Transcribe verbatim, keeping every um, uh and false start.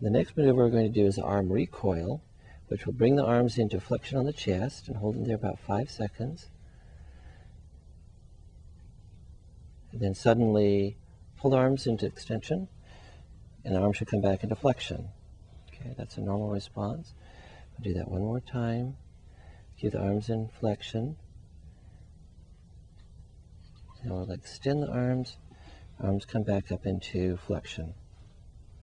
The next maneuver we're going to do is arm recoil, which will bring the arms into flexion on the chest and hold them there about five seconds. And then suddenly pull the arms into extension, and the arm should come back into flexion. Okay, that's a normal response. I'll do that one more time. Keep the arms in flexion. And we'll extend the arms. Arms come back up into flexion.